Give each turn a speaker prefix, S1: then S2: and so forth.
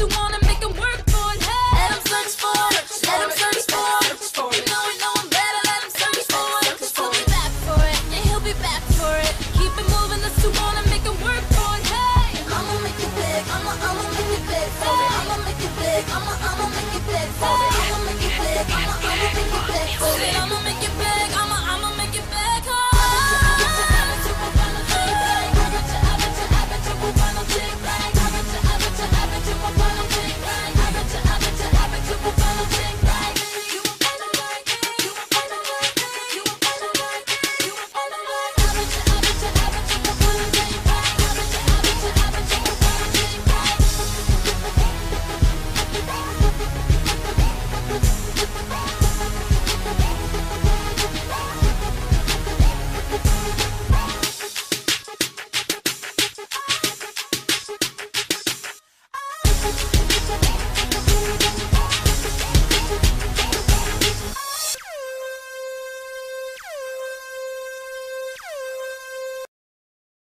S1: who wanna make them work for it. Hey, let them search for it. Let them search for it. You know I'm better. Let them search for it. 'Cause he'll be back for it. Yeah, he'll be back for it. Keep it moving. Those who wanna make them work for it. Hey, I'ma make it big. I'ma make it big for it. I'ma make it big. I'ma make it big for it. I'ma make it big. I'ma make it big for it. I'ma make it big. I'ma make it big.